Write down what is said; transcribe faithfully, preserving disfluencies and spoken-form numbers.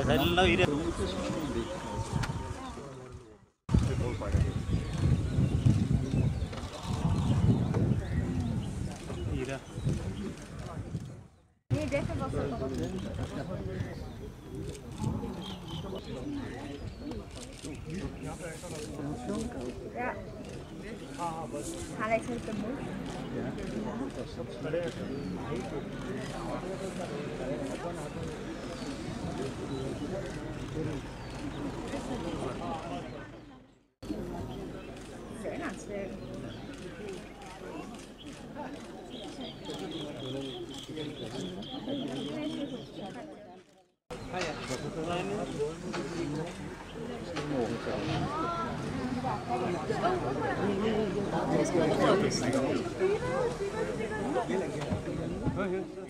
ಎಲ್ಲ ಇದೆ. Nee, deze was het nog. Ja. Hij lijkt heel te moe. Sehr natürlich. Oh,